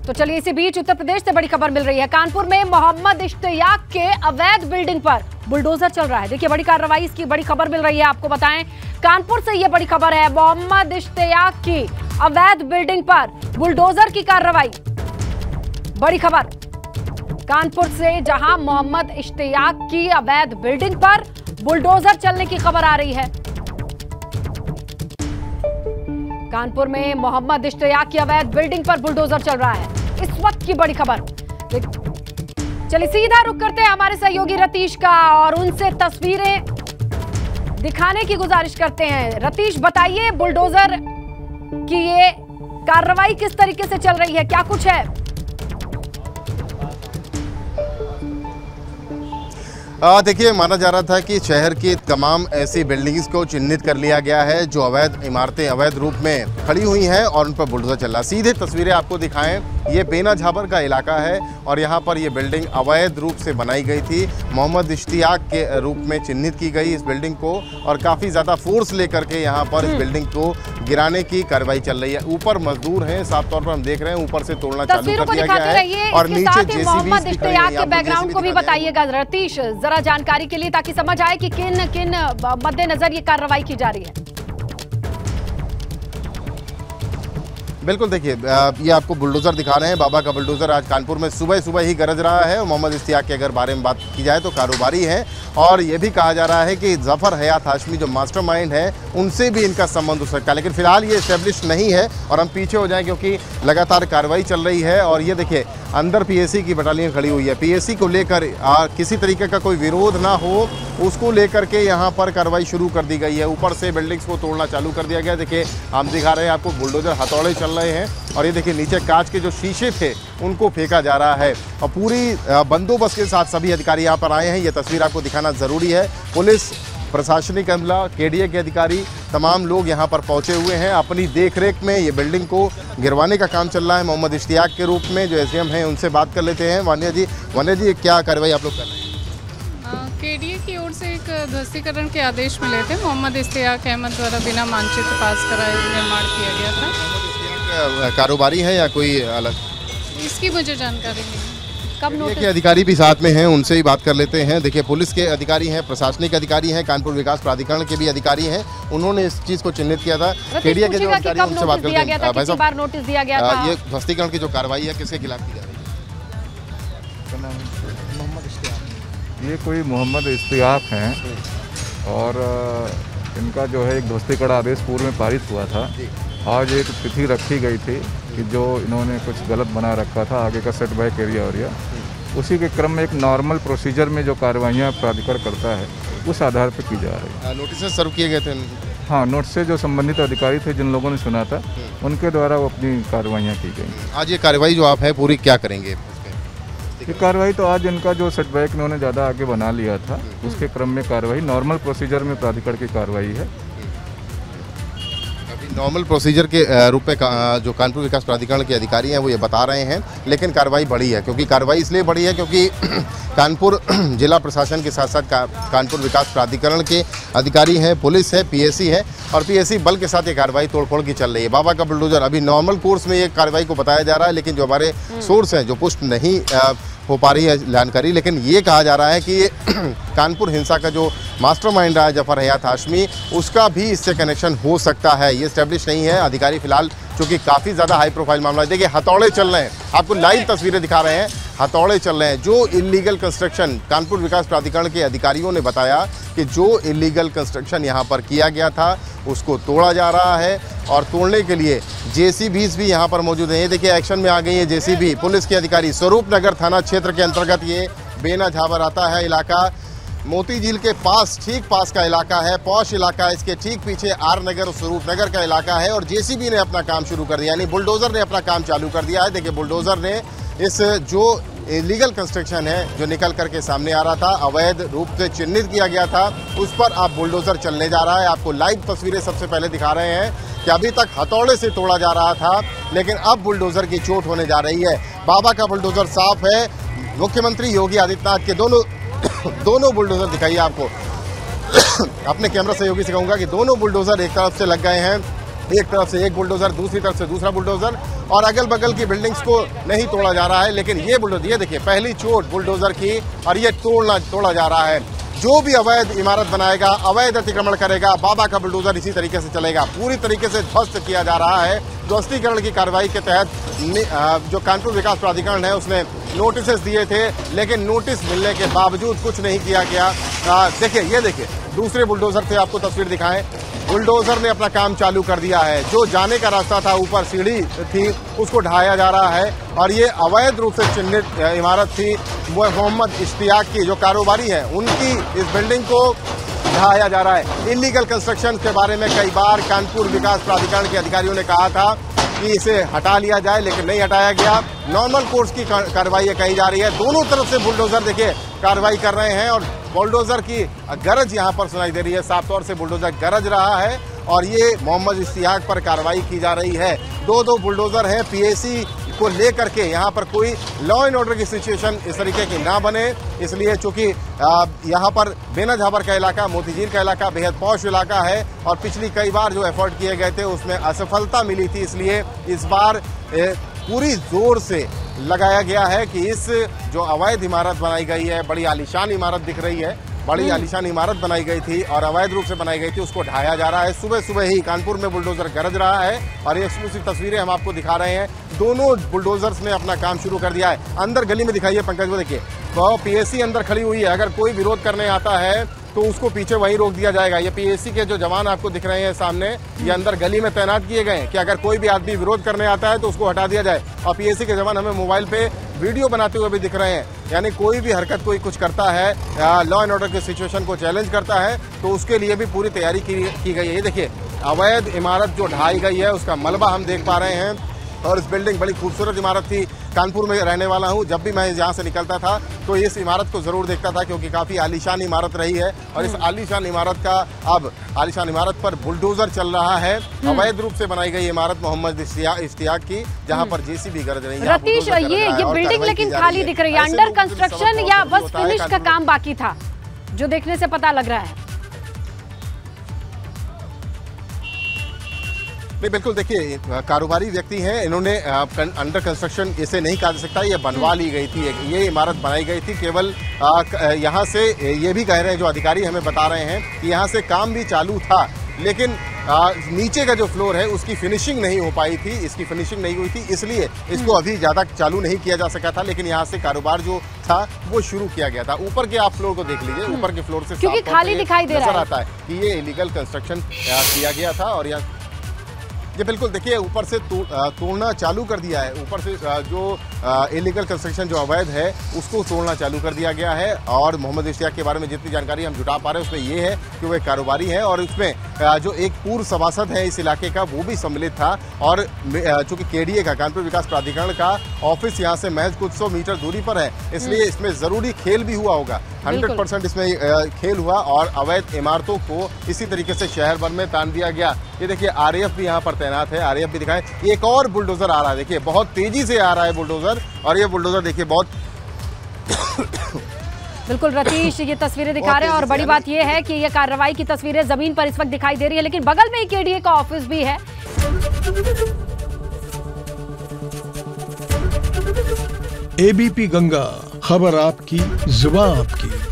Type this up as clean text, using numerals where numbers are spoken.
तो चलिए इसी बीच उत्तर प्रदेश से बड़ी खबर मिल रही है। कानपुर में मोहम्मद इश्तियाक के अवैध बिल्डिंग पर बुलडोजर चल रहा है। देखिए बड़ी कार्रवाई, इसकी बड़ी खबर मिल रही है। आपको बताएं कानपुर से ये बड़ी खबर है, मोहम्मद इश्तियाक की अवैध बिल्डिंग पर बुलडोजर की कार्रवाई। बड़ी खबर कानपुर से, जहां मोहम्मद इश्तियाक की अवैध बिल्डिंग पर बुलडोजर चलने की खबर आ रही है। कानपुर में मोहम्मद इश्तियाक की अवैध बिल्डिंग पर बुलडोजर चल रहा है, इस वक्त की बड़ी खबर। चलिए सीधा रुख करते हैं हमारे सहयोगी रतीश का और उनसे तस्वीरें दिखाने की गुजारिश करते हैं। रतीश, बताइए बुलडोजर की ये कार्रवाई किस तरीके से चल रही है, क्या कुछ है? देखिए, माना जा रहा था कि शहर की तमाम ऐसी बिल्डिंग्स को चिन्हित कर लिया गया है जो अवैध इमारतें अवैध रूप में खड़ी हुई हैं और उन पर बुलडोजर चल रहा है। सीधे तस्वीरें आपको दिखाएं, ये बेना झाबर का इलाका है और यहाँ पर ये बिल्डिंग अवैध रूप से बनाई गई थी। मोहम्मद इश्तियाक के रूप में चिन्हित की गई इस बिल्डिंग को और काफ़ी ज़्यादा फोर्स लेकर के यहाँ पर इस बिल्डिंग को गिराने की कार्रवाई चल रही है। ऊपर मजदूर हैं, साफ तौर पर हम देख रहे हैं, ऊपर से तोड़ना चालू कर दिया गया है और नीचे मोहम्मद इश्तियाक के बैकग्राउंड को भी बताइएगा रतीश जरा जानकारी के लिए, ताकि समझ आए कि किन किन मद्देनजर ये कार्रवाई की जा रही है। बिल्कुल, देखिए ये आपको बुलडोजर दिखा रहे हैं। बाबा का बुलडोजर आज कानपुर में सुबह सुबह ही गरज रहा है। मोहम्मद इश्तियाक के अगर बारे में बात की जाए तो कारोबारी है और ये भी कहा जा रहा है कि जफर हयात हाशमी जो मास्टरमाइंड है उनसे भी इनका संबंध हो सकता है, लेकिन फिलहाल ये एस्टेब्लिश नहीं है। और हम पीछे हो जाएं क्योंकि लगातार कार्रवाई चल रही है और ये देखिए अंदर पीएसी की बटालियन खड़ी हुई है। पीएसी को लेकर किसी तरीके का कोई विरोध ना हो उसको लेकर के यहाँ पर कार्रवाई शुरू कर दी गई है। ऊपर से बिल्डिंग्स को तोड़ना चालू कर दिया गया। देखिए हम दिखा रहे हैं आपको, बुलडोजर हथौड़े चल रहे हैं और ये देखिए नीचे कांच के जो शीशे थे उनको फेंका जा रहा है और पूरी बंदोबस्त के साथ सभी अधिकारी यहाँ पर आए हैं। ये तस्वीर आपको दिखाना ज़रूरी है। पुलिस, प्रशासनिक अमला, केडीए के अधिकारी, तमाम लोग यहाँ पर पहुँचे हुए हैं। अपनी देखरेख में ये बिल्डिंग को गिरवाने का काम चल रहा है मोहम्मद इश्तियाक के रूप में। जो एसडीएम हैं उनसे बात कर लेते हैं। वानिया जी क्या कार्रवाई आप लोग कर रहे हैं? केडीए की ओर से एक ध्वस्तीकरण के आदेश मिले थे। मोहम्मद इश्तियाक अहमद द्वारा बिना मानचित्र पास कराए निर्माण किया गया था। कारोबारी है या कोई अलग? इसकी मुझे जानकारी नहीं। कब नोटिस के अधिकारी भी साथ में हैं, उनसे ही बात कर लेते हैं। देखिए पुलिस के अधिकारी हैं, प्रशासनिक अधिकारी हैं, कानपुर विकास प्राधिकरण के भी अधिकारी हैं, उन्होंने इस चीज़ को चिन्हित किया था। केडीए के जो अधिकारी उनसे बात करते हैं। भाई साहब, नोटिस दिया गया था। ये ध्वस्तीकरण की जो कार्रवाई है किसके खिलाफ की जा रही है? ये कोई मोहम्मद इश्तियाक हैं और इनका जो है एक ध्वस्तीकरण आदेश पूर्व में पारित हुआ था। आज एक तिथि रखी गई थी कि जो इन्होंने कुछ गलत बना रखा था आगे का सेट बैक एरिया और उसी के क्रम में एक नॉर्मल प्रोसीजर में जो कार्रवाइयाँ प्राधिकरण करता है उस आधार पर की जा रही है। नोटिस सर्व किए गए थे? हाँ, नोटिस से जो संबंधित अधिकारी थे जिन लोगों ने सुना था उनके द्वारा वो अपनी कार्रवाइयाँ की गई। आज ये कार्रवाई जो आप है पूरी क्या करेंगे? ये कार्रवाई तो आज इनका जो सेटबैक इन्होंने ज़्यादा आगे बना लिया था उसके क्रम में कार्रवाई नॉर्मल प्रोसीजर में प्राधिकरण की कार्रवाई है। अभी नॉर्मल प्रोसीजर के रूप में जो कानपुर विकास प्राधिकरण के अधिकारी हैं वो ये बता रहे हैं, लेकिन कार्रवाई बढ़ी है। क्योंकि कार्रवाई इसलिए बढ़ी है क्योंकि कानपुर जिला प्रशासन के साथ साथ कानपुर विकास प्राधिकरण के अधिकारी हैं, पुलिस है, पीएसी है और पीएसी बल के साथ ये कार्रवाई तोड़फोड़ की चल रही है। बाबा का बुलडोजर अभी नॉर्मल कोर्स में ये कार्रवाई को बताया जा रहा है, लेकिन जो हमारे सोर्स हैं जो पुष्ट नहीं हो पा रही है जानकारी, लेकिन ये कहा जा रहा है कि ये कानपुर हिंसा का जो मास्टरमाइंड रहा है जफर हयात हाशमी, उसका भी इससे कनेक्शन हो सकता है। ये एस्टेब्लिश नहीं है। अधिकारी फिलहाल चूँकि काफ़ी ज़्यादा हाई प्रोफाइल मामला है। देखिए हथौड़े चल रहे हैं, आपको लाइव तस्वीरें दिखा रहे हैं, हथौड़े चल रहे हैं। जो इलीगल कंस्ट्रक्शन, कानपुर विकास प्राधिकरण के अधिकारियों ने बताया कि जो इलीगल कंस्ट्रक्शन यहाँ पर किया गया था उसको तोड़ा जा रहा है और तोड़ने के लिए जेसीबीज भी यहाँ पर मौजूद हैं। ये देखिए एक्शन में आ गई है जेसीबी। पुलिस के अधिकारी, स्वरूप नगर थाना क्षेत्र के अंतर्गत ये बेना झाबर आता है इलाका, मोती झील के पास, ठीक पास का इलाका है, पौष इलाका है। इसके ठीक पीछे आर नगर और स्वरूप नगर का इलाका है और जेसीबी ने अपना काम शुरू कर दिया, यानी बुलडोजर ने अपना काम चालू कर दिया है। देखिए बुलडोजर ने इस जो इलीगल कंस्ट्रक्शन है जो निकल करके सामने आ रहा था, अवैध रूप से चिन्हित किया गया था, उस पर अब बुलडोजर चलने जा रहा है। आपको लाइव तस्वीरें सबसे पहले दिखा रहे हैं कि अभी तक हथौड़े से तोड़ा जा रहा था, लेकिन अब बुलडोजर की चोट होने जा रही है। बाबा का बुलडोजर साफ है। मुख्यमंत्री योगी आदित्यनाथ के दोनों बुलडोजर दिखाइए आपको। अपने कैमरा सहयोगी से कहूँगा कि दोनों बुलडोजर एक तरफ से लग गए हैं, एक तरफ से एक बुलडोजर, दूसरी तरफ से दूसरा बुलडोजर और अगल बगल की बिल्डिंग्स को नहीं तोड़ा जा रहा है, लेकिन ये बुलडोजर, ये देखिए पहली चोट बुलडोजर की और ये तोड़ा जा रहा है। जो भी अवैध इमारत बनाएगा, अवैध अतिक्रमण करेगा, बाबा का बुलडोजर इसी तरीके से चलेगा। पूरी तरीके से ध्वस्त किया जा रहा है। ध्वस्तीकरण की कार्रवाई के तहत जो कानपुर विकास प्राधिकरण है उसने नोटिस दिए थे, लेकिन नोटिस मिलने के बावजूद कुछ नहीं किया गया। देखिए, ये देखिए दूसरे बुलडोजर से आपको तस्वीर दिखाएं। बुलडोजर ने अपना काम चालू कर दिया है। जो जाने का रास्ता था, ऊपर सीढ़ी थी, उसको ढाया जा रहा है और ये अवैध रूप से चिन्हित इमारत थी। वो मोहम्मद इश्तियाक की जो कारोबारी है, उनकी इस बिल्डिंग को ढाया जा रहा है। इलीगल कंस्ट्रक्शन के बारे में कई बार कानपुर विकास प्राधिकरण के अधिकारियों ने कहा था कि इसे हटा लिया जाए, लेकिन नहीं हटाया गया। नॉर्मल कोर्स की कार्रवाई कही जा रही है। दोनों तरफ से बुलडोजर देखिए कार्रवाई कर रहे हैं और बुलडोजर की गरज यहां पर सुनाई दे रही है। साफ तौर से बुलडोजर गरज रहा है और ये मोहम्मद इश्तियाक पर कार्रवाई की जा रही है। दो बुलडोजर हैं। पीएसी को लेकर के यहाँ पर कोई लॉ एंड ऑर्डर की सिचुएशन इस तरीके की ना बने, इसलिए चूंकि यहाँ पर बेना झाबर का इलाका, मोतीझील का इलाका बेहद पॉश इलाका है और पिछली कई बार जो एफर्ट किए गए थे उसमें असफलता मिली थी। इसलिए इस बार पूरी जोर से लगाया गया है कि इस जो अवैध इमारत बनाई गई है, बड़ी आलीशान इमारत दिख रही है, बड़ी आलीशान इमारत बनाई गई थी और अवैध रूप से बनाई गई थी, उसको ढाया जा रहा है। सुबह सुबह ही कानपुर में बुलडोजर गरज रहा है और ये एक्सक्लूसिव तस्वीरें हम आपको दिखा रहे हैं। दोनों बुलडोजर्स ने अपना काम शुरू कर दिया है। अंदर गली में दिखाइए पंकज, वो देखिए तो पीएसी अंदर खड़ी हुई है। अगर कोई विरोध करने आता है तो उसको पीछे वहीं रोक दिया जाएगा। ये पीएसी के जो जवान आपको दिख रहे हैं सामने, ये अंदर गली में तैनात किए गए हैं कि अगर कोई भी आदमी विरोध करने आता है तो उसको हटा दिया जाए। और पीएसी के जवान हमें मोबाइल पे वीडियो बनाते हुए भी दिख रहे हैं। यानी कोई भी हरकत कोई कुछ करता है, लॉ एंड ऑर्डर की सिचुएशन को चैलेंज करता है, तो उसके लिए भी पूरी तैयारी की गई है। ये देखिए अवैध इमारत जो ढाई गई है उसका मलबा हम देख पा रहे हैं और इस बिल्डिंग बड़ी खूबसूरत इमारत थी। कानपुर में रहने वाला हूं, जब भी मैं यहाँ से निकलता था तो इस इमारत को जरूर देखता था क्योंकि काफी आलीशान इमारत रही है और इस आलीशान इमारत का अब आलीशान इमारत पर बुलडोजर चल रहा है। अवैध रूप से बनाई गई इमारत मोहम्मद इश्तियाक की, जहां पर जेसीबी गरज रही है। रतीश, ये बिल्डिंग लेकिन खाली दिख रही है, अंडर कंस्ट्रक्शन या बस फिनिश का काम बाकी था, जो देखने से पता लग रहा है। नहीं, बिल्कुल देखिए कारोबारी व्यक्ति हैं, इन्होंने अंडर कंस्ट्रक्शन इसे नहीं कहा जा सकता, ये बनवा ली गई थी, ये इमारत बनाई गई थी। केवल यहाँ से ये भी कह रहे हैं जो अधिकारी हमें बता रहे हैं कि यहाँ से काम भी चालू था, लेकिन नीचे का जो फ्लोर है उसकी फिनिशिंग नहीं हो पाई थी, इसकी फिनिशिंग नहीं हुई थी, इसलिए इसको अभी ज्यादा चालू नहीं किया जा सका था। लेकिन यहाँ से कारोबार जो था वो शुरू किया गया था। ऊपर के आप फ्लोर को देख लीजिए, ऊपर के फ्लोर से क्योंकि खाली दिखाई दे रहा है, आता है कि ये इलीगल कंस्ट्रक्शन किया गया था। और यहाँ ये बिल्कुल देखिए ऊपर से तोड़ना चालू कर दिया है। ऊपर से जो इलीगल कंस्ट्रक्शन जो अवैध है उसको तोड़ना चालू कर दिया गया है। और मोहम्मद इश्तियाक के बारे में जितनी जानकारी हम जुटा पा रहे हैं उसमें ये है कि वो एक कारोबारी है और उसमें जो एक पूर्व सभासद है इस इलाके का वो भी सम्मिलित था। और चूंकि केडीए का, कानपुर विकास प्राधिकरण का ऑफिस यहाँ से महज कुछ 100 मीटर दूरी पर है, इसलिए इसमें जरूरी खेल भी हुआ होगा। 100% इसमें खेल हुआ और अवैध इमारतों को इसी तरीके से शहर भर में तान दिया गया। ये देखिए आरएएफ भी यहाँ पर तैनात है, आरएएफ भी दिखाएं। एक और बुलडोजर आ रहा है, देखिए बहुत तेजी से आ रहा है बुलडोजर और ये बुलडोजर देखिए बहुत बिल्कुल रतीश, ये तस्वीरें दिखा रहे हैं और बड़ी बात ये है कि ये कार्रवाई की तस्वीरें जमीन पर इस वक्त दिखाई दे रही है, लेकिन बगल में ही केडीए का ऑफिस भी है। एबीपी गंगा, खबर आपकी, जुबान आपकी।